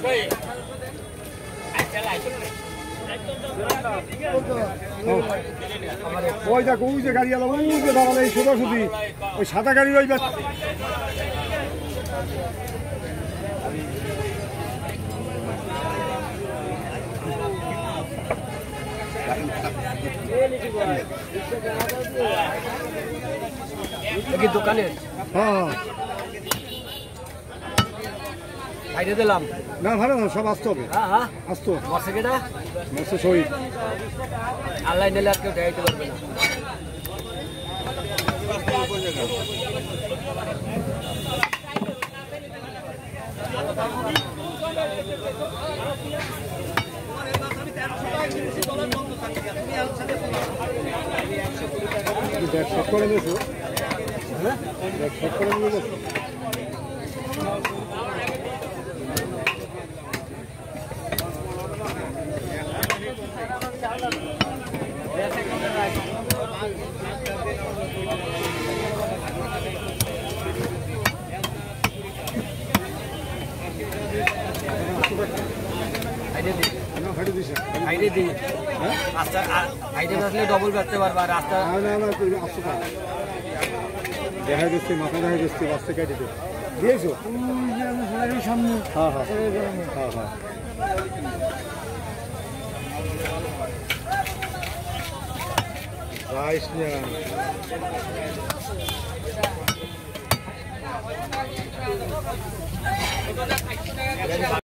ওই দেখো ওই যে গাড়ি আলো ওই যে দাঁড়ালে এই সোজাসুজি ওই সাদা গাড়ির ওই দোকানে হ্যাঁ বাইরে দিলাম না ভালো না সব আসতে হবে আসতো মরছে কেটা মরছে শহীদ আল্লাহ নিলে আর কেউ দেখাইতে পারবে না ব্যাগ করে নিয়েছো হ্যাঁ ব্যাগ করে নিয়ে গেছো ডবল করতে পারবা রাস্তা দেখা যাচ্ছে মাথা দেখা যাচ্ছে রাস্তা কেটে দিয়েছো সামনে হ্যাঁ হ্যাঁ হ্যাঁ হ্যাঁ রাইস না